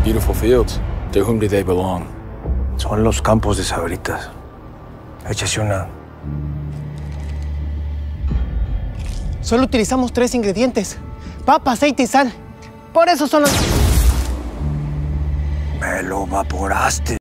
Beautiful fields. To whom do they belong? Son los campos de Sabritas. Échese una. Solo utilizamos 3 ingredientes: papa, aceite y sal. Por eso son los... Me lo vaporaste.